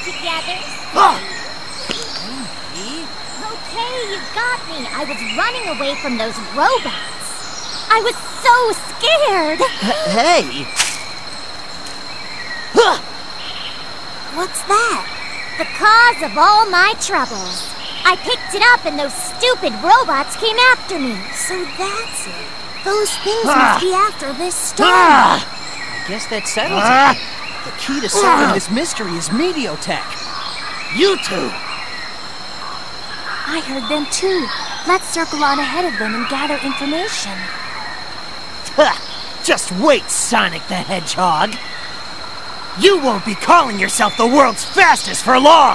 together. Ah! Okay, you got me. I was running away from those robots. I was so scared. Hey! What's that? The cause of all my troubles. I picked it up and those stupid robots came after me. So that's it. Those things must be after this storm. Ah! I guess that settles it. The key to solving this mystery is Meteotech. You two! I heard them too. Let's circle on ahead of them and gather information. Ha! Just wait, Sonic the Hedgehog! You won't be calling yourself the world's fastest for long!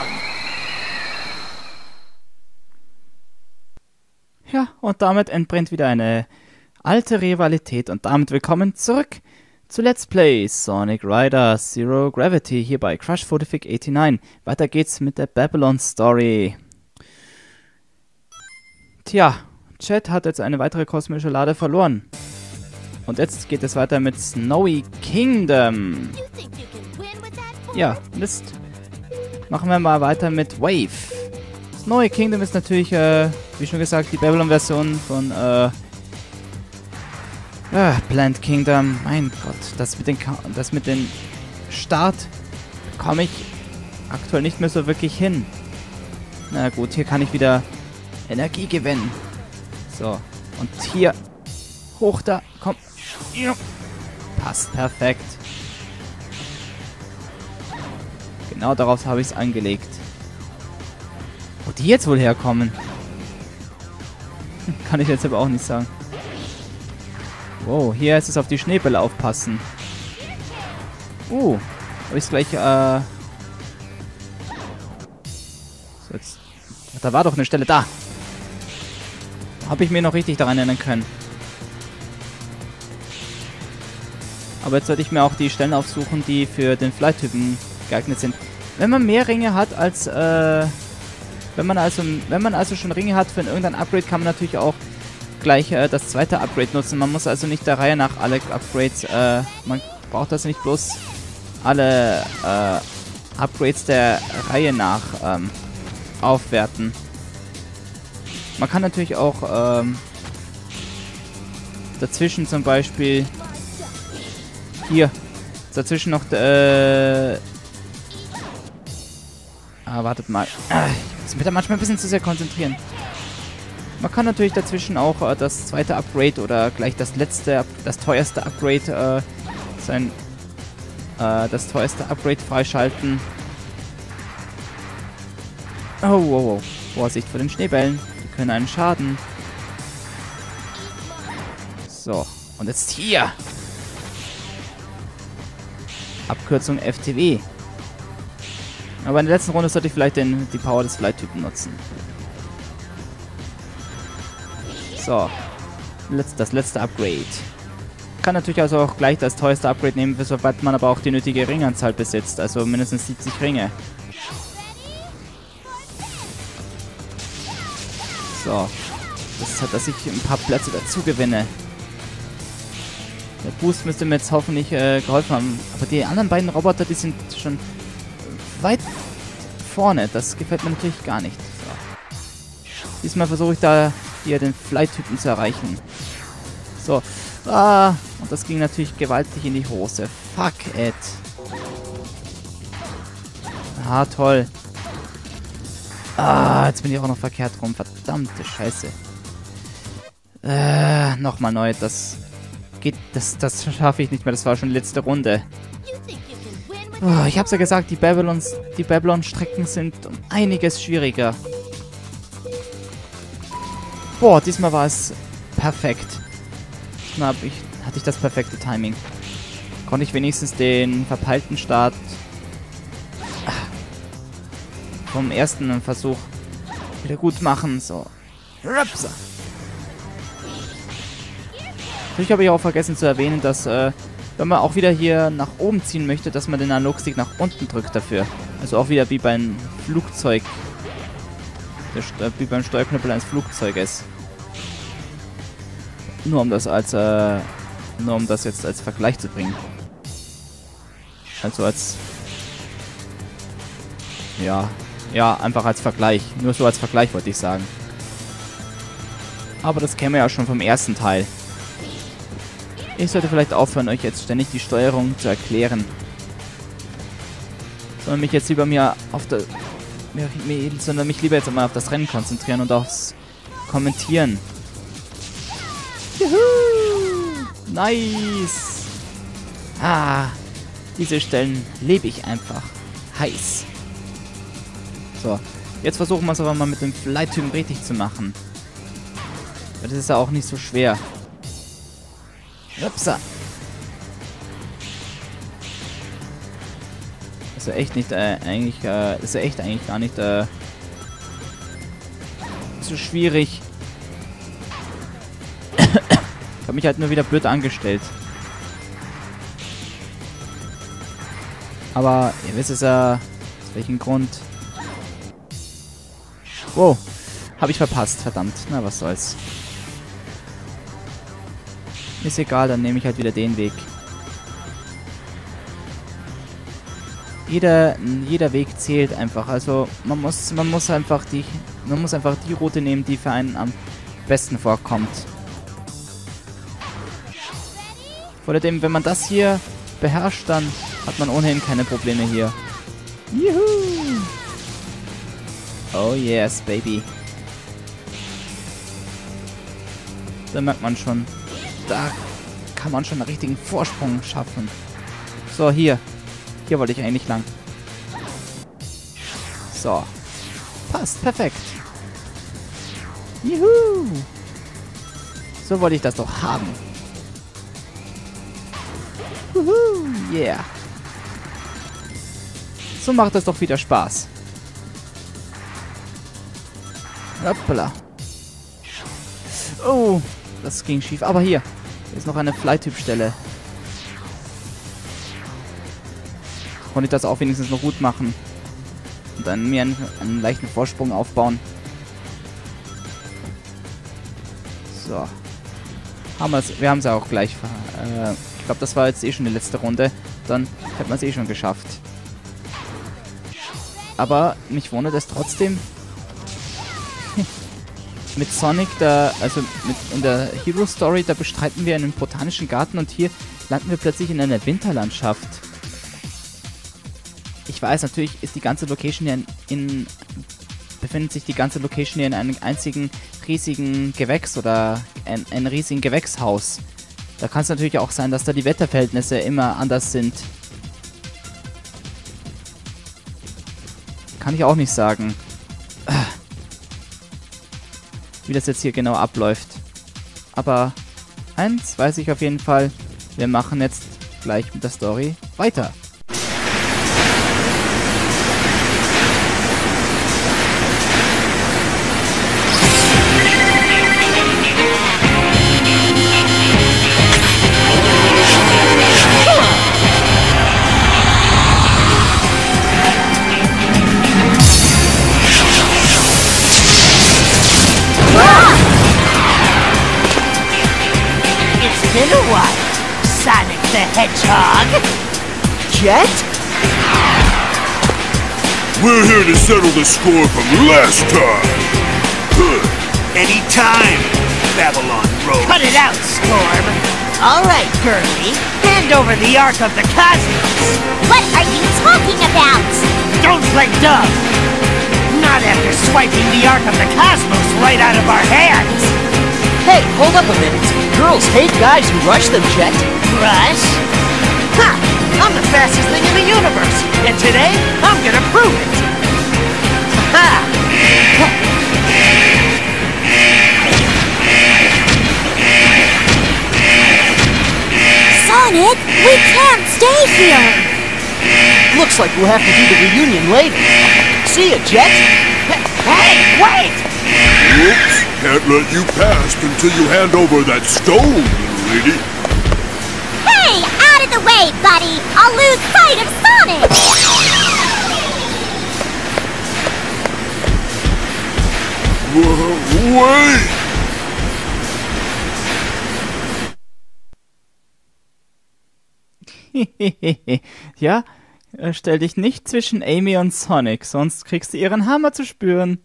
Ja, und damit entbrennt wieder eine alte Rivalität. Und damit willkommen zurück zu Let's Play Sonic Rider Zero Gravity hier bei Crush 49. Weiter geht's mit der Babylon Story. Tja, Chet hat jetzt eine weitere kosmische Lade verloren. Und jetzt geht es weiter mit Snowy Kingdom. Ja, Mist. Machen wir mal weiter mit Wave. Snowy Kingdom ist natürlich, wie schon gesagt, die Babylon-Version von Plant Kingdom. Mein Gott, das mit den Start komme ich aktuell nicht mehr so wirklich hin. Na gut, hier kann ich wieder Energie gewinnen. So, und hier hoch da, komm. Ja. Passt perfekt. Genau darauf habe ich es angelegt. Wo die jetzt wohl herkommen? Kann ich jetzt aber auch nicht sagen. Wow, hier ist es auf die Schneebälle aufpassen. Habe ich es gleich, so jetzt. Da war doch eine Stelle da. Habe ich mir noch richtig daran erinnern können. Aber jetzt sollte ich mir auch die Stellen aufsuchen, die für den Fly-Typen geeignet sind. Wenn man mehr Ringe hat als, wenn man also schon Ringe hat für irgendein Upgrade, kann man natürlich auch gleich das zweite Upgrade nutzen. Man muss also nicht der Reihe nach alle Upgrades, man braucht also nicht bloß alle Upgrades der Reihe nach aufwerten. Man kann natürlich auch dazwischen zum Beispiel hier dazwischen noch wartet mal. Ich muss mich da manchmal ein bisschen zu sehr konzentrieren. Man kann natürlich dazwischen auch das zweite Upgrade oder gleich das teuerste Upgrade das teuerste Upgrade freischalten. Oh. Vorsicht vor den Schneebällen. Die können einen schaden. So. Und jetzt hier. Abkürzung FTW. Aber in der letzten Runde sollte ich vielleicht die Power des Fly-Typen nutzen. So. Das letzte Upgrade. Kann natürlich also auch gleich das teuerste Upgrade nehmen, sobald man aber auch die nötige Ringanzahl besitzt. Also mindestens 70 Ringe. So. Das hat, dass ich ein paar Plätze dazu gewinne. Der Boost müsste mir jetzt hoffentlich geholfen haben. Aber die anderen beiden Roboter, die sind schon weit vorne. Das gefällt mir natürlich gar nicht. So. Diesmal versuche ich da hier den Fly-Typen zu erreichen. So. Und das ging natürlich gewaltig in die Hose. Fuck it. Toll. Jetzt bin ich auch noch verkehrt rum. Verdammte Scheiße. Nochmal neu. Das schaffe ich nicht mehr. Das war schon die letzte Runde. Ich hab's ja gesagt, die Babylon-Strecken sind um einiges schwieriger. Boah, diesmal war es perfekt. Diesmal hatte ich das perfekte Timing. Konnte ich wenigstens den verpeilten Start vom ersten Versuch wieder gut machen. So. Rupsa. Natürlich habe ich auch vergessen zu erwähnen, dass wenn man auch wieder hier nach oben ziehen möchte, dass man den Analogstick nach unten drückt dafür. Also auch wieder wie beim Flugzeug. Wie beim Steuerknüppel eines Flugzeuges. Nur um das jetzt als Vergleich zu bringen. Also als Ja, einfach als Vergleich. Nur so als Vergleich wollte ich sagen. Aber das käme ja schon vom ersten Teil. Ich sollte vielleicht aufhören, euch jetzt ständig die Steuerung zu erklären. Sondern mich jetzt lieber sondern mich lieber jetzt einmal auf das Rennen konzentrieren und aufs Kommentieren. Juhu! Nice! Ah, diese Stellen lebe ich einfach. Heiß. So, jetzt versuchen wir es aber mal mit dem Flight-Typen richtig zu machen. Das ist ja auch nicht so schwer. Upsa. Ist ja echt nicht, ist ja echt eigentlich gar nicht, so schwierig. Ich habe mich halt nur wieder blöd angestellt. Aber ihr wisst es ja, aus welchem Grund. Wow, habe ich verpasst, verdammt. Na, was soll's. Ist egal, dann nehme ich halt wieder den Weg. Jeder Weg zählt einfach. Also man muss einfach die Route nehmen, die für einen am besten vorkommt. Vor allem, wenn man das hier beherrscht, dann hat man ohnehin keine Probleme hier. Juhu! Oh yes, baby. Da merkt man schon, da kann man schon einen richtigen Vorsprung schaffen. So, hier. Hier wollte ich eigentlich lang. So. Passt, perfekt. Juhu! So wollte ich das doch haben. Juhu, yeah. So macht das doch wieder Spaß. Hoppala. Oh, das ging schief. Aber hier ist noch eine Fly-Typ-Stelle. Konnte ich das auch wenigstens noch gut machen. Und dann mir einen leichten Vorsprung aufbauen. So. Wir haben es ja auch gleich. Ich glaube, das war jetzt eh schon die letzte Runde. Dann hätten wir es eh schon geschafft. Aber mich wundert es trotzdem. Mit Sonic, in der Hero Story, da bestreiten wir einen botanischen Garten und hier landen wir plötzlich in einer Winterlandschaft. Ich weiß, natürlich ist die ganze Location hier befindet sich die ganze Location hier in einem einzigen riesigen Gewächs oder ein riesigen Gewächshaus. Da kann es natürlich auch sein, dass da die Wetterverhältnisse immer anders sind. Kann ich auch nicht sagen, wie das jetzt hier genau abläuft. Aber eins weiß ich auf jeden Fall, wir machen jetzt gleich mit der Story weiter. Been a while, Sonic the Hedgehog. Jet? We're here to settle the score from last time. Anytime, Babylon Road. Cut it out, Storm. All right, Gurley. Hand over the Ark of the Cosmos. What are you talking about? Don't play dumb. Not after swiping the Ark of the Cosmos right out of our hands. Hey, hold up a minute. Girls hate guys who rush them, Jet. Rush? Ha! I'm the fastest thing in the universe, and today, I'm gonna prove it! Ha! Sonic, we can't stay here! Looks like we'll have to do the reunion later. See ya, Jet. Hey, wait! Oops, can't let you pass until you hand over that stone, little lady. Hey, out of the way, buddy! I'll lose sight of Sonic! Wait! Ja, Stell dich nicht zwischen Amy und Sonic, sonst kriegst du ihren Hammer zu spüren.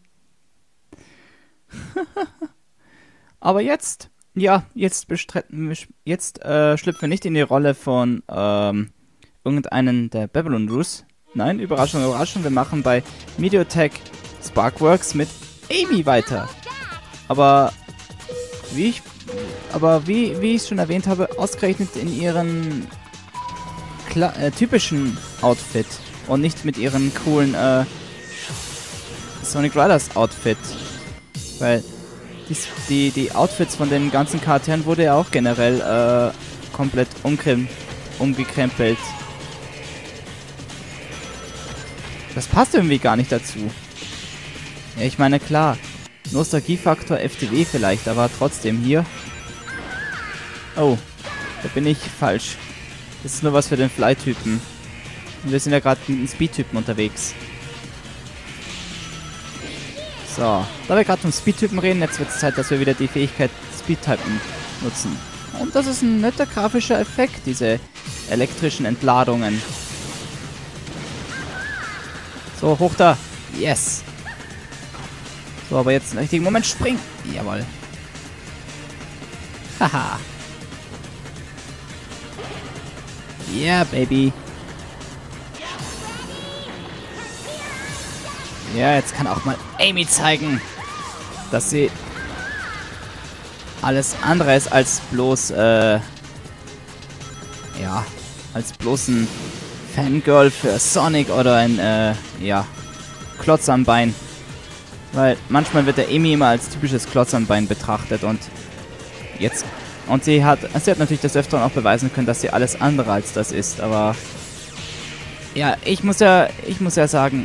Aber jetzt, ja, jetzt schlüpfen wir nicht in die Rolle von irgendeinen der Babylon Roos. Nein, Überraschung, Überraschung, wir machen bei Mediatek Sparkworks mit Amy weiter. Aber wie ich schon erwähnt habe, ausgerechnet in ihren typischen Outfit und nicht mit ihren coolen Sonic Riders Outfit. Weil die Outfits von den ganzen Charakteren wurde ja auch generell komplett umgekrempelt. Das passt irgendwie gar nicht dazu. Ja, ich meine, klar, Nostalgiefaktor FTW vielleicht, aber trotzdem hier. Oh, da bin ich falsch. Das ist nur was für den Fly-Typen. Und wir sind ja gerade mit dem Speed-Typen unterwegs. So, da wir gerade vom Speed-Typen reden, jetzt wird es Zeit, dass wir wieder die Fähigkeit Speed-Typen nutzen. Und das ist ein netter grafischer Effekt, diese elektrischen Entladungen. So, hoch da. Yes. So, aber jetzt im richtigen Moment springen. Jawohl. Haha. Yeah, baby. Ja, jetzt kann auch mal Amy zeigen, dass sie alles andere ist als bloß, ja, als bloß ein Fangirl für Sonic oder ein, ja, Klotz am Bein. Weil manchmal wird der Amy immer als typisches Klotz am Bein betrachtet und jetzt... Und sie hat natürlich des Öfteren auch beweisen können, dass sie alles andere als das ist, aber... Ja, ich muss ja sagen...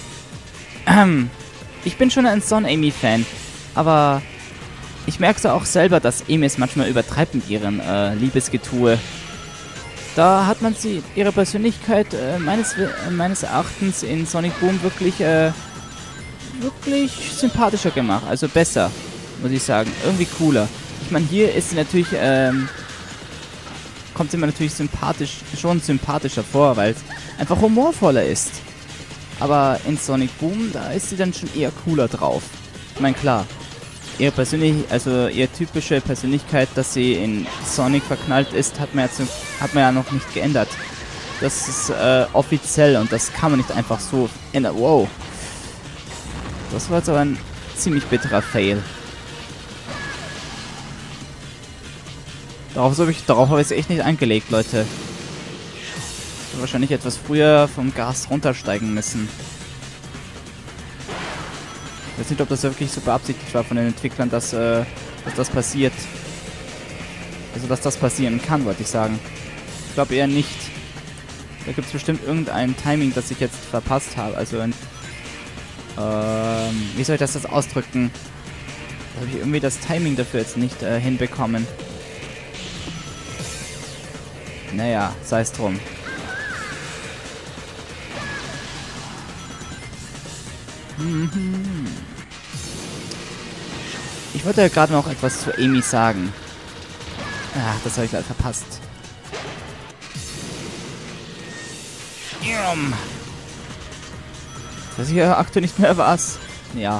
ich bin schon ein Son-Amy-Fan, aber... Ich merke es auch selber, dass Amy es manchmal übertreibt mit ihren Liebesgetue. Da hat man ihre Persönlichkeit meines Erachtens in Sonic Boom wirklich sympathischer gemacht. Also besser, muss ich sagen. Irgendwie cooler. Ich meine, hier ist sie natürlich, kommt sie mir natürlich schon sympathischer vor, weil es einfach humorvoller ist. Aber in Sonic Boom, da ist sie dann schon eher cooler drauf. Ich meine, klar, ihre typische Persönlichkeit, dass sie in Sonic verknallt ist, hat man ja noch nicht geändert. Das ist offiziell und das kann man nicht einfach so ändern. Wow. Das war jetzt aber ein ziemlich bitterer Fail. Darauf habe ich es echt nicht angelegt, Leute. Ich hätte wahrscheinlich etwas früher vom Gas runtersteigen müssen. Ich weiß nicht, ob das wirklich so beabsichtigt war von den Entwicklern, dass das passiert. Also, dass das passieren kann, wollte ich sagen. Ich glaube eher nicht. Da gibt es bestimmt irgendein Timing, das ich jetzt verpasst habe. Also, wie soll ich das ausdrücken? Da habe ich irgendwie das Timing dafür jetzt nicht hinbekommen. Naja, sei es drum. Ich wollte ja gerade noch etwas zu Amy sagen. Ach, das habe ich leider verpasst. Jetzt weiß ich ja aktuell nicht mehr was. Ja.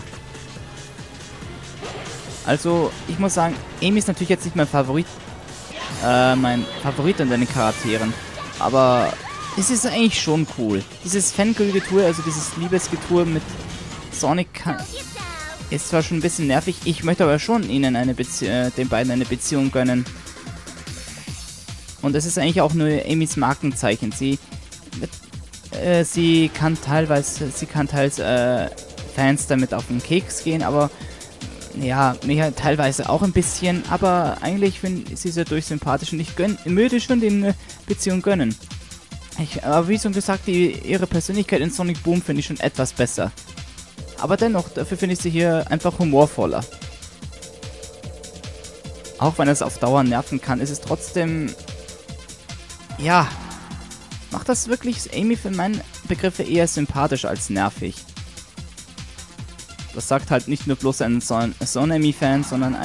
Also, ich muss sagen, Amy ist natürlich jetzt nicht mein Favorit unter den Charakteren. Aber es ist eigentlich schon cool. Dieses Fangirl-Getue, also dieses Liebesgetue mit Sonic ist zwar schon ein bisschen nervig, ich möchte aber schon ihnen den beiden eine Beziehung gönnen. Und es ist eigentlich auch nur Amys Markenzeichen. Sie kann teils Fans damit auf den Keks gehen, aber ja, mir teilweise auch ein bisschen, aber eigentlich finde sie sehr durchsympathisch und ich würde schon den Beziehung gönnen. Aber wie schon gesagt, ihre Persönlichkeit in Sonic Boom finde ich schon etwas besser. Aber dennoch, dafür finde ich sie hier einfach humorvoller. Auch wenn es auf Dauer nerven kann, ist es trotzdem... Ja, macht das wirklich Amy für meine Begriffe eher sympathisch als nervig. Das sagt halt nicht nur bloß ein Son-Amy-Fan, sondern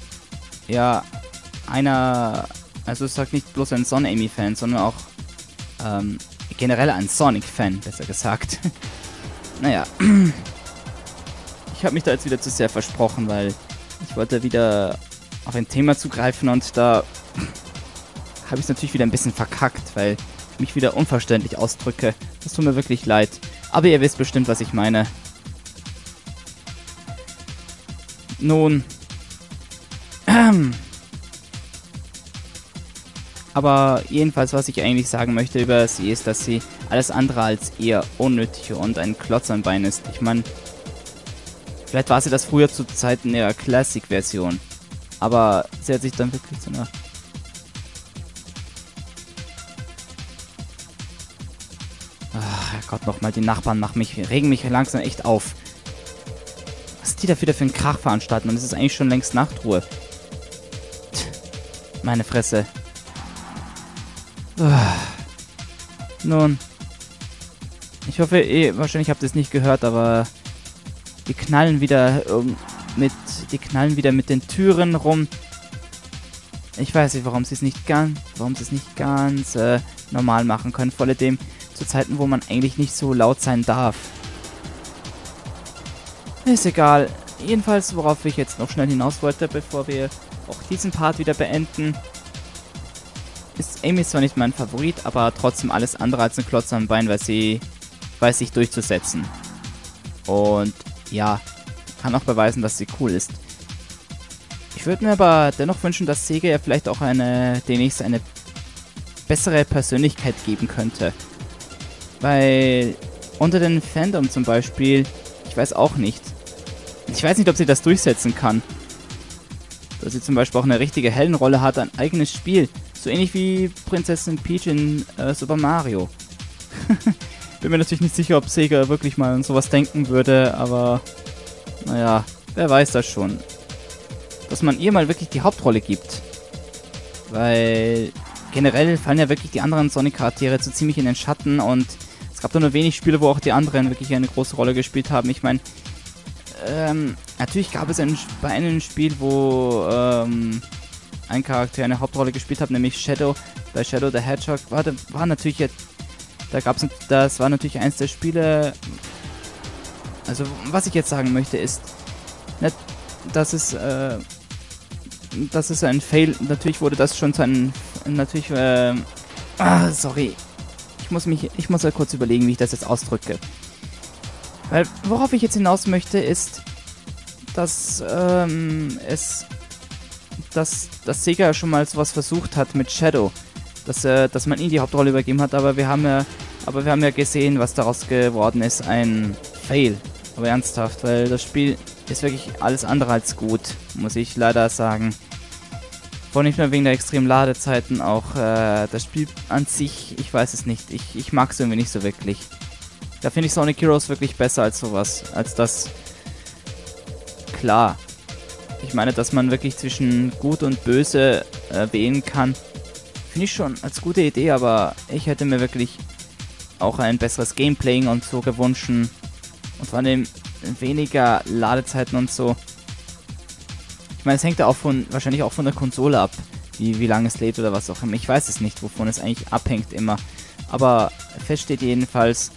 also es sagt nicht bloß ein Son-Amy-Fan, sondern auch generell ein Sonic-Fan, besser gesagt. Naja. Ich habe mich da jetzt wieder zu sehr versprochen, weil ich wollte wieder auf ein Thema zugreifen und da habe ich es natürlich wieder ein bisschen verkackt, weil ich mich wieder unverständlich ausdrücke. Das tut mir wirklich leid. Aber ihr wisst bestimmt, was ich meine. Nun. Aber jedenfalls, was ich eigentlich sagen möchte über sie, ist, dass sie alles andere als eher unnötig und ein Klotz am Bein ist. Ich meine, vielleicht war sie das früher zu Zeiten ihrer Classic-Version. Aber sie hat sich dann wirklich zu einer... Ach, Herrgott, nochmal, die Nachbarn regen mich langsam echt auf. Was die da wieder für einen Krach veranstalten? Und es ist eigentlich schon längst Nachtruhe. Meine Fresse. Nun. Ich hoffe, wahrscheinlich habt ihr es nicht gehört, aber die knallen wieder mit den Türen rum. Ich weiß nicht, warum sie es nicht ganz normal machen können. Vor allem zu Zeiten, wo man eigentlich nicht so laut sein darf. Ist egal. Jedenfalls, worauf ich jetzt noch schnell hinaus wollte, bevor wir auch diesen Part wieder beenden, ist Amy zwar nicht mein Favorit, aber trotzdem alles andere als ein Klotz am Bein, weil sie weiß sich durchzusetzen. Und ja, kann auch beweisen, dass sie cool ist. Ich würde mir aber dennoch wünschen, dass Sega ja vielleicht auch demnächst eine bessere Persönlichkeit geben könnte. Weil unter den Fandom zum Beispiel, ich weiß auch nicht. Ich weiß nicht, ob sie das durchsetzen kann. Dass sie zum Beispiel auch eine richtige Heldenrolle hat, ein eigenes Spiel. So ähnlich wie Prinzessin Peach in Super Mario. Bin mir natürlich nicht sicher, ob Sega wirklich mal an sowas denken würde, aber naja, wer weiß das schon. Dass man ihr mal wirklich die Hauptrolle gibt. Weil generell fallen ja wirklich die anderen Sonic-Charaktere so ziemlich in den Schatten und es gab da nur wenig Spiele, wo auch die anderen wirklich eine große Rolle gespielt haben. Ich meine, natürlich gab es bei einem Spiel, wo ein Charakter eine Hauptrolle gespielt hat, nämlich Shadow. Bei Shadow the Hedgehog war natürlich jetzt, das war natürlich eins der Spiele. Also was ich jetzt sagen möchte ist, nicht, dass es ein Fail. Natürlich wurde das schon zu einem, sorry, ich muss ja kurz überlegen, wie ich das jetzt ausdrücke. Weil worauf ich jetzt hinaus möchte ist, dass dass Sega schon mal sowas versucht hat mit Shadow, dass man ihm die Hauptrolle übergeben hat, aber wir haben ja gesehen, was daraus geworden ist, ein Fail, aber ernsthaft, weil das Spiel ist wirklich alles andere als gut, muss ich leider sagen. Vor nicht nur wegen der extremen Ladezeiten, auch das Spiel an sich, ich weiß es nicht, ich mag es irgendwie nicht so wirklich. Da finde ich Sonic Heroes wirklich besser als sowas, als das. Klar. Ich meine, dass man wirklich zwischen Gut und Böse wählen kann, finde ich schon als gute Idee, aber ich hätte mir wirklich auch ein besseres Gameplay und so gewünscht und vor allem weniger Ladezeiten und so. Ich meine, es hängt ja auch wahrscheinlich auch von der Konsole ab, wie lange es lädt oder was auch immer. Ich weiß es nicht, wovon es eigentlich abhängt immer. Aber fest steht jedenfalls,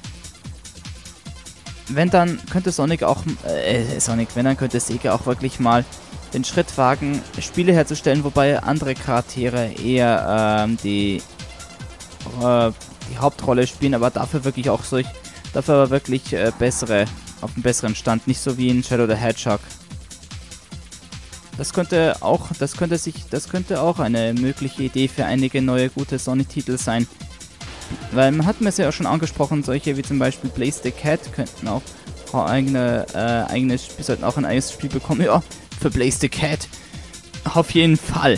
wenn dann könnte Sega auch wirklich mal den Schritt wagen, Spiele herzustellen, wobei andere Charaktere eher die Hauptrolle spielen, aber dafür wirklich auch bessere, auf einem besseren Stand, nicht so wie in Shadow the Hedgehog. Das könnte auch eine mögliche Idee für einige neue gute Sonic-Titel sein. Weil man hat mir es ja auch schon angesprochen, solche wie zum Beispiel Blaze the Cat könnten auch sollten auch ein eigenes Spiel bekommen. Ja, für Blaze the Cat. Auf jeden Fall.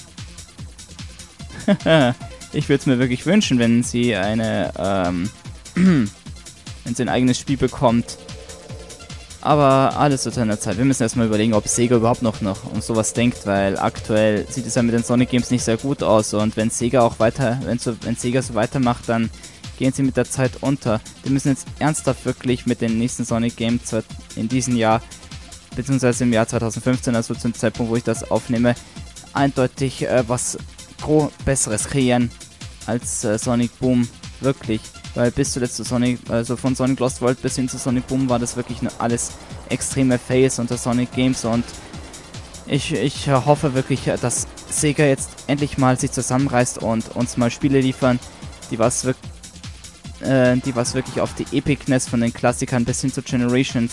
Ich würde es mir wirklich wünschen, wenn sie ein eigenes Spiel bekommt. Aber alles zu seiner Zeit. Wir müssen erstmal überlegen, ob Sega überhaupt noch um sowas denkt, weil aktuell sieht es ja mit den Sonic Games nicht sehr gut aus und wenn Sega so weitermacht, dann gehen sie mit der Zeit unter. Wir müssen jetzt ernsthaft wirklich mit den nächsten Sonic Games in diesem Jahr, beziehungsweise im Jahr 2015, also zum Zeitpunkt, wo ich das aufnehme, eindeutig was Besseres kreieren als Sonic Boom. Wirklich. Weil bis zuletzt zu Sonic, also von Sonic Lost World bis hin zu Sonic Boom war das wirklich nur alles extreme Fails unter Sonic Games und ich hoffe wirklich, dass Sega jetzt endlich mal sich zusammenreißt und uns mal Spiele liefern, die was wirklich auf die Epicness von den Klassikern bis hin zu Generations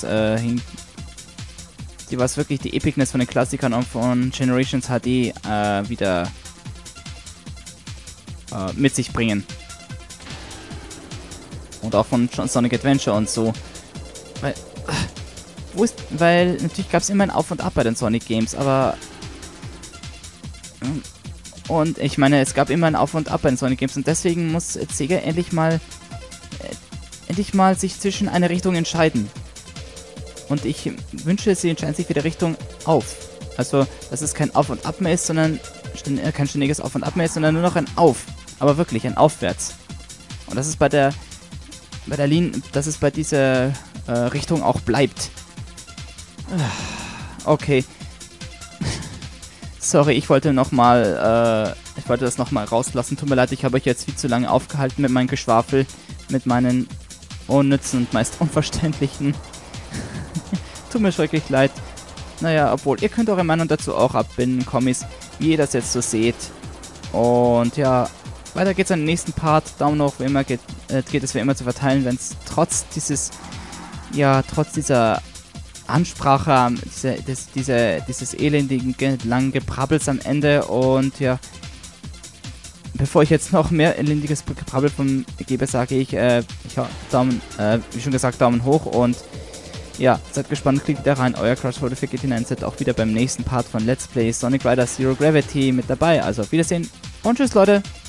die was wirklich die Epicness von den Klassikern und von Generations HD wieder mit sich bringen. Und auch von Sonic Adventure und so. Weil natürlich gab es immer ein Auf und Ab bei den Sonic Games, aber und ich meine, es gab immer ein Auf und Ab bei den Sonic Games und deswegen muss Sega endlich mal sich zwischen eine Richtung entscheiden. Und ich wünsche, sie entscheiden sich für die Richtung auf. Also, dass es kein Auf und Ab mehr ist, sondern kein ständiges Auf und Ab mehr ist, sondern nur noch ein Auf. Aber wirklich ein Aufwärts. Und dass es bei dieser Richtung auch bleibt. Okay. Sorry, ich wollte das nochmal rauslassen. Tut mir leid, ich habe euch jetzt viel zu lange aufgehalten mit meinem Geschwafel, mit meinen unnützen und meist unverständlichen. Tut mir schrecklich leid. Naja, obwohl, ihr könnt eure Meinung dazu auch abbinden, Kommis, wie ihr das jetzt so seht. Und ja, weiter geht's an den nächsten Part. Daumen hoch, wie immer geht es wie immer zu verteilen, wenn es trotz dieser Ansprache, dieses elendigen langen Gebrabbels am Ende und ja, bevor ich jetzt noch mehr elendiges Gebrabbel vom gebe, sage ich, wie schon gesagt, Daumen hoch und ja, seid gespannt, klickt wieder rein, euer Crossroad für GT9 seid auch wieder beim nächsten Part von Let's Play Sonic Riders Zero Gravity mit dabei. Also, auf Wiedersehen und tschüss, Leute!